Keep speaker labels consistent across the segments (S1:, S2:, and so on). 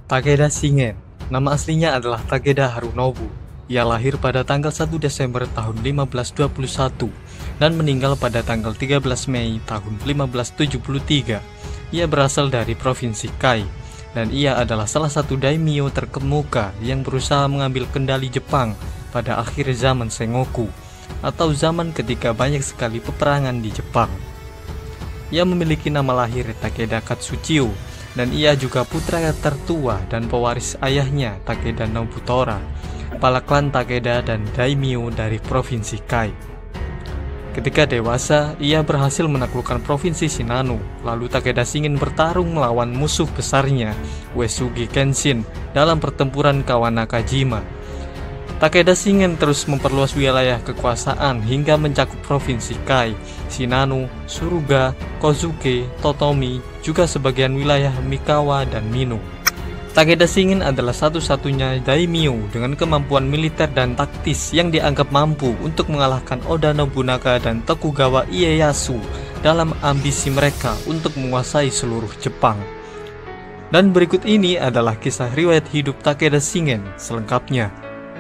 S1: Takeda Shingen, nama aslinya adalah Takeda Harunobu. Ia lahir pada tanggal 1 Desember tahun 1521 dan meninggal pada tanggal 13 Mei tahun 1573. Ia berasal dari Provinsi Kai, dan ia adalah salah satu daimyo terkemuka yang berusaha mengambil kendali Jepang pada akhir zaman Sengoku, atau zaman ketika banyak sekali peperangan di Jepang. Ia memiliki nama lahir Takeda Katsuchiyo, dan ia juga putra tertua dan pewaris ayahnya Takeda Nobutora, kepala klan Takeda dan daimyo dari Provinsi Kai. Ketika dewasa, ia berhasil menaklukkan Provinsi Shinano, lalu Takeda Shingen bertarung melawan musuh besarnya, Uesugi Kenshin, dalam pertempuran Kawanakajima. Takeda Shingen terus memperluas wilayah kekuasaan hingga mencakup Provinsi Kai, Shinano, Suruga, Kozuke, Totomi, juga sebagian wilayah Mikawa dan Mino. Takeda Shingen adalah satu-satunya daimyo dengan kemampuan militer dan taktis yang dianggap mampu untuk mengalahkan Oda Nobunaga dan Tokugawa Ieyasu dalam ambisi mereka untuk menguasai seluruh Jepang. Dan berikut ini adalah kisah riwayat hidup Takeda Shingen selengkapnya.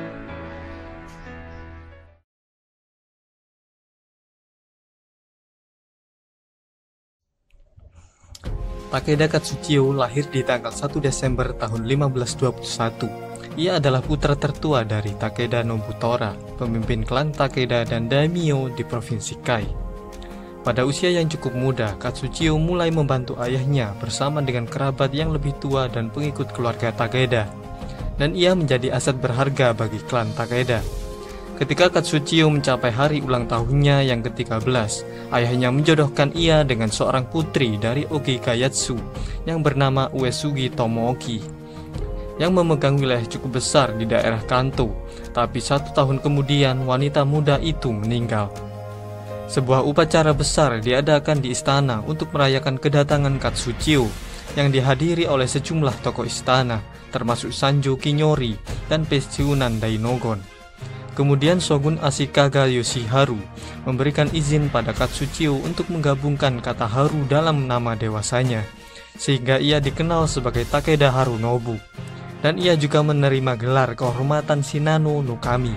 S1: Takeda Katsuchiyo lahir di tanggal 1 Desember tahun 1521. Ia adalah putra tertua dari Takeda Nobutora, pemimpin klan Takeda dan daimyo di Provinsi Kai. Pada usia yang cukup muda, Katsuchiyo mulai membantu ayahnya bersama dengan kerabat yang lebih tua dan pengikut keluarga Takeda, dan ia menjadi aset berharga bagi klan Takeda. Ketika Katsuchiyo mencapai hari ulang tahunnya yang ke-13, ayahnya menjodohkan ia dengan seorang putri dari Ogi Kayatsu yang bernama Uesugi Tomooki, yang memegang wilayah cukup besar di daerah Kanto. Tapi 1 tahun kemudian wanita muda itu meninggal. Sebuah upacara besar diadakan di istana untuk merayakan kedatangan Katsuchiyo, yang dihadiri oleh sejumlah tokoh istana, termasuk Sanjo Kinyori dan Pensiunan Dainogon. Kemudian Shogun Ashikaga Yoshiharu memberikan izin pada Katsuchiyo untuk menggabungkan kata Haru dalam nama dewasanya, sehingga ia dikenal sebagai Takeda Harunobu, dan ia juga menerima gelar kehormatan Shinano no Kami.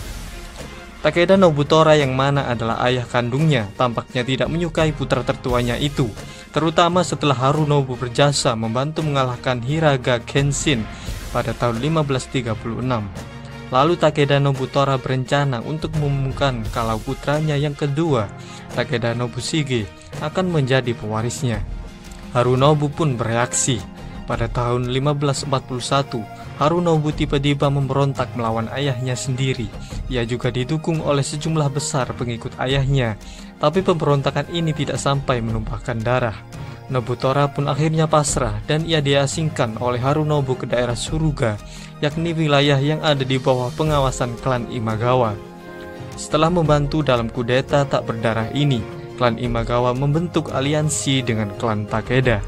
S1: Takeda Nobutora yang mana adalah ayah kandungnya tampaknya tidak menyukai putra tertuanya itu, terutama setelah Harunobu berjasa membantu mengalahkan Hiraga Kenshin pada tahun 1536. Lalu Takeda Nobutora berencana untuk mengumumkan kalau putranya yang kedua, Takeda Nobushige, akan menjadi pewarisnya. Harunobu pun bereaksi. Pada tahun 1541, Harunobu tiba-tiba memberontak melawan ayahnya sendiri. Ia juga didukung oleh sejumlah besar pengikut ayahnya, tapi pemberontakan ini tidak sampai menumpahkan darah. Nobutora pun akhirnya pasrah dan ia diasingkan oleh Harunobu ke daerah Suruga, yakni wilayah yang ada di bawah pengawasan klan Imagawa. Setelah membantu dalam kudeta tak berdarah ini, klan Imagawa membentuk aliansi dengan klan Takeda.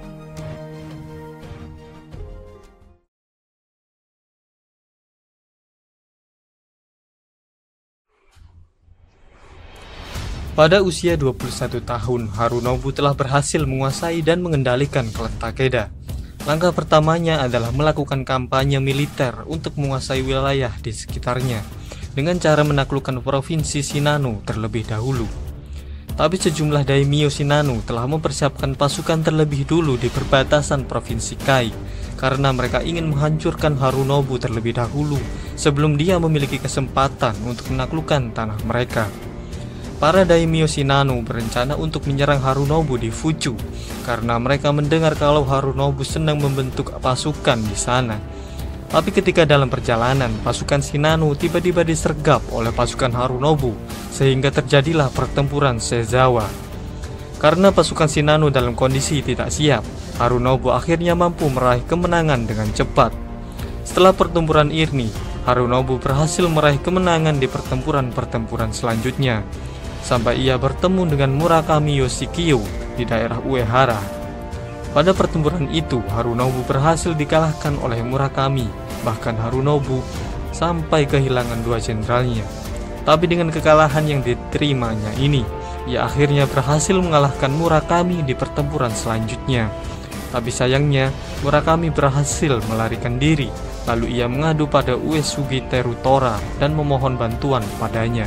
S1: Pada usia 21 tahun, Harunobu telah berhasil menguasai dan mengendalikan klan Takeda. Langkah pertamanya adalah melakukan kampanye militer untuk menguasai wilayah di sekitarnya, dengan cara menaklukkan Provinsi Shinano terlebih dahulu. Tapi sejumlah daimyo Shinano telah mempersiapkan pasukan terlebih dulu di perbatasan Provinsi Kai, karena mereka ingin menghancurkan Harunobu terlebih dahulu sebelum dia memiliki kesempatan untuk menaklukkan tanah mereka. Para daimyo Shinano berencana untuk menyerang Harunobu di Fuchu karena mereka mendengar kalau Harunobu sedang membentuk pasukan di sana. Tapi ketika dalam perjalanan, pasukan Shinano tiba-tiba disergap oleh pasukan Harunobu sehingga terjadilah pertempuran Sezawa. Karena pasukan Shinano dalam kondisi tidak siap, Harunobu akhirnya mampu meraih kemenangan dengan cepat. Setelah pertempuran ini, Harunobu berhasil meraih kemenangan di pertempuran-pertempuran selanjutnya, sampai ia bertemu dengan Murakami Yoshikiyo di daerah Uehara. Pada pertempuran itu, Harunobu berhasil dikalahkan oleh Murakami, bahkan Harunobu sampai kehilangan 2 jenderalnya. Tapi dengan kekalahan yang diterimanya ini, ia akhirnya berhasil mengalahkan Murakami di pertempuran selanjutnya. Tapi sayangnya, Murakami berhasil melarikan diri. Lalu ia mengadu pada Uesugi Terutora dan memohon bantuan padanya.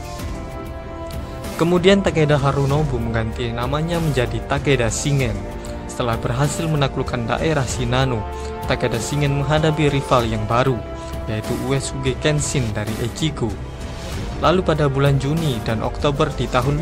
S1: Kemudian Takeda Harunobu mengganti namanya menjadi Takeda Shingen. Setelah berhasil menaklukkan daerah Shinano, Takeda Shingen menghadapi rival yang baru, yaitu Uesugi Kenshin dari Echigo. Lalu pada bulan Juni dan Oktober di tahun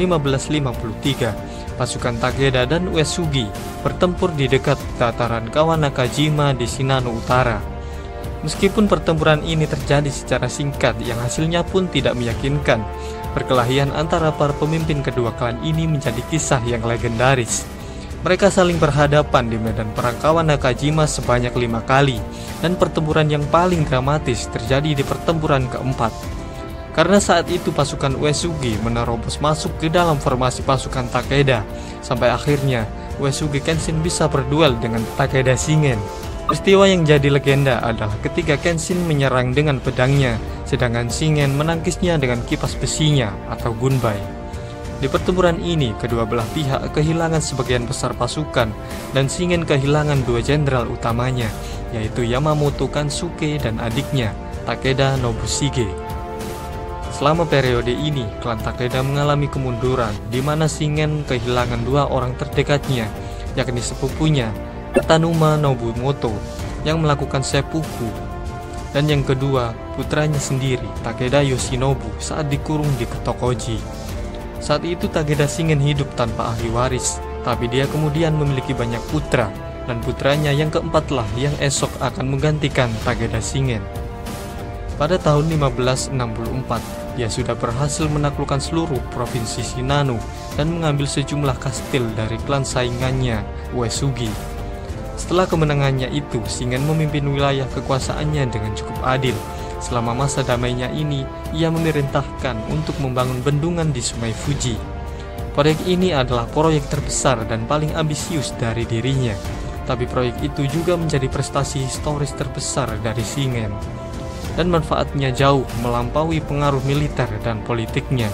S1: 1553, pasukan Takeda dan Uesugi bertempur di dekat dataran kawah Nakajima di Shinano Utara. Meskipun pertempuran ini terjadi secara singkat yang hasilnya pun tidak meyakinkan, perkelahian antara para pemimpin kedua klan ini menjadi kisah yang legendaris. Mereka saling berhadapan di medan perang kawah Nakajima sebanyak 5 kali, dan pertempuran yang paling dramatis terjadi di pertempuran keempat. Karena saat itu pasukan Uesugi menerobos masuk ke dalam formasi pasukan Takeda, sampai akhirnya Uesugi Kenshin bisa berduel dengan Takeda Shingen. Peristiwa yang jadi legenda adalah ketika Kenshin menyerang dengan pedangnya, sedangkan Shingen menangkisnya dengan kipas besinya atau gunbai. Di pertempuran ini, kedua belah pihak kehilangan sebagian besar pasukan, dan Shingen kehilangan 2 jenderal utamanya, yaitu Yamamoto Kansuke dan adiknya, Takeda Nobushige. Selama periode ini, klan Takeda mengalami kemunduran, di mana Shingen kehilangan 2 orang terdekatnya, yakni sepupunya, Tanuma Nobumoto, yang melakukan seppuku, dan yang kedua, putranya sendiri, Takeda Yoshinobu, saat dikurung di Tokoji. Saat itu Takeda Shingen hidup tanpa ahli waris, tapi dia kemudian memiliki banyak putra, dan putranya yang keempat lah yang esok akan menggantikan Takeda Shingen. Pada tahun 1564, dia sudah berhasil menaklukkan seluruh provinsi Shinano dan mengambil sejumlah kastil dari klan saingannya, Uesugi. Setelah kemenangannya itu, Shingen memimpin wilayah kekuasaannya dengan cukup adil. Selama masa damainya ini, ia memerintahkan untuk membangun bendungan di Sungai Fuji. Proyek ini adalah proyek terbesar dan paling ambisius dari dirinya, tapi proyek itu juga menjadi prestasi historis terbesar dari Shingen, dan manfaatnya jauh melampaui pengaruh militer dan politiknya.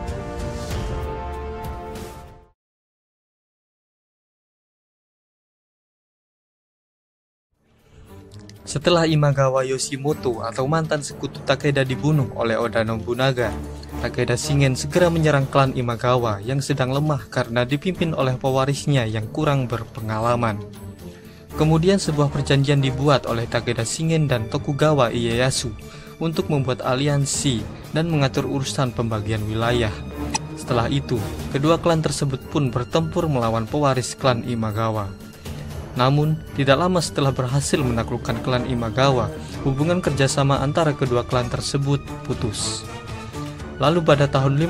S1: Setelah Imagawa Yoshimoto atau mantan sekutu Takeda dibunuh oleh Oda Nobunaga, Takeda Shingen segera menyerang klan Imagawa yang sedang lemah karena dipimpin oleh pewarisnya yang kurang berpengalaman. Kemudian sebuah perjanjian dibuat oleh Takeda Shingen dan Tokugawa Ieyasu untuk membuat aliansi dan mengatur urusan pembagian wilayah. Setelah itu, kedua klan tersebut pun bertempur melawan pewaris klan Imagawa. Namun, tidak lama setelah berhasil menaklukkan klan Imagawa, hubungan kerjasama antara kedua klan tersebut putus. Lalu pada tahun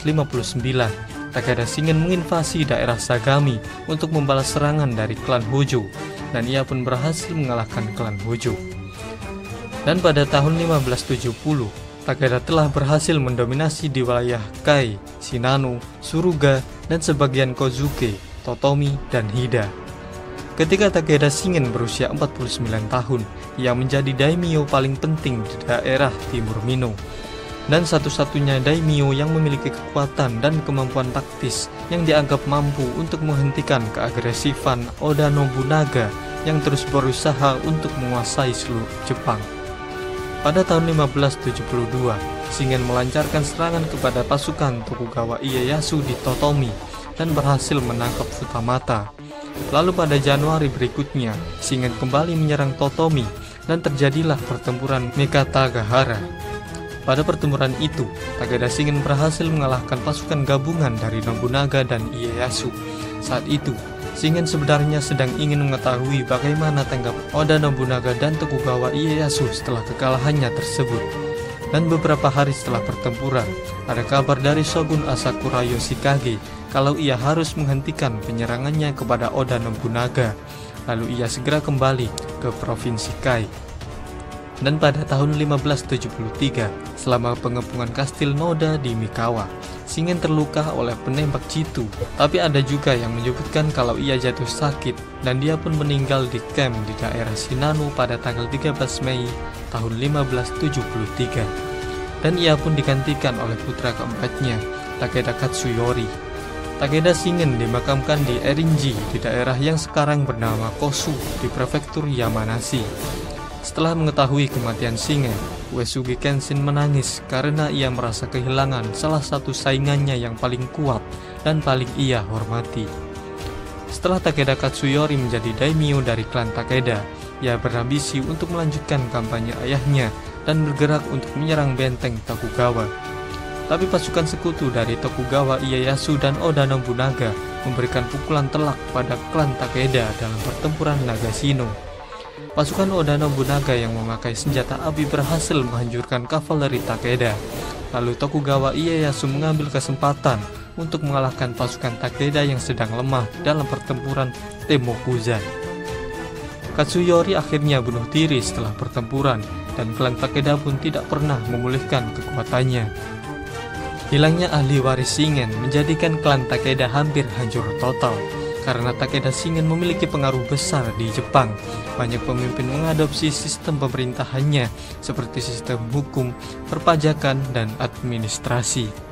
S1: 1559, Takeda Shingen menginvasi daerah Sagami untuk membalas serangan dari klan Hojo, dan ia pun berhasil mengalahkan klan Hojo. Dan pada tahun 1570, Takeda telah berhasil mendominasi di wilayah Kai, Shinano, Suruga, dan sebagian Kozuke, Totomi, dan Hida. Ketika Takeda Shingen berusia 49 tahun, ia menjadi daimyo paling penting di daerah Timur Mino, dan satu-satunya daimyo yang memiliki kekuatan dan kemampuan taktis yang dianggap mampu untuk menghentikan keagresifan Oda Nobunaga yang terus berusaha untuk menguasai seluruh Jepang. Pada tahun 1572, Shingen melancarkan serangan kepada pasukan Tokugawa Ieyasu di Totomi dan berhasil menangkap Futamata. Lalu pada Januari berikutnya, Shingen kembali menyerang Totomi dan terjadilah pertempuran Mikatagahara. Pada pertempuran itu, Takeda Shingen berhasil mengalahkan pasukan gabungan dari Nobunaga dan Ieyasu. Saat itu, Shingen sebenarnya sedang ingin mengetahui bagaimana tanggap Oda Nobunaga dan Tokugawa Ieyasu setelah kekalahannya tersebut. Dan beberapa hari setelah pertempuran, ada kabar dari Shogun Asakura Yoshikage kalau ia harus menghentikan penyerangannya kepada Oda Nobunaga. Lalu ia segera kembali ke Provinsi Kai. Dan pada tahun 1573, selama pengepungan kastil Noda di Mikawa, Shingen terluka oleh penembak jitu. Tapi ada juga yang menyebutkan kalau ia jatuh sakit dan dia pun meninggal di camp di daerah Shinano pada tanggal 13 Mei tahun 1573. Dan ia pun digantikan oleh putra keempatnya, Takeda Katsuyori. Takeda Shingen dimakamkan di Erinji di daerah yang sekarang bernama Kosu di prefektur Yamanashi. Setelah mengetahui kematian Shingen, Uesugi Kenshin menangis karena ia merasa kehilangan salah satu saingannya yang paling kuat dan paling ia hormati. Setelah Takeda Katsuyori menjadi daimyo dari klan Takeda, ia berambisi untuk melanjutkan kampanye ayahnya dan bergerak untuk menyerang benteng Tokugawa. Tapi pasukan sekutu dari Tokugawa Ieyasu dan Oda Nobunaga memberikan pukulan telak pada klan Takeda dalam pertempuran Nagashino. Pasukan Oda Nobunaga yang memakai senjata api berhasil menghancurkan kavaleri Takeda. Lalu Tokugawa Ieyasu mengambil kesempatan untuk mengalahkan pasukan Takeda yang sedang lemah dalam pertempuran Temokuzan. Katsuyori akhirnya bunuh diri setelah pertempuran, dan klan Takeda pun tidak pernah memulihkan kekuatannya. Hilangnya ahli waris Shingen menjadikan klan Takeda hampir hancur total. Karena Takeda Shingen memiliki pengaruh besar di Jepang, banyak pemimpin mengadopsi sistem pemerintahannya seperti sistem hukum, perpajakan, dan administrasi.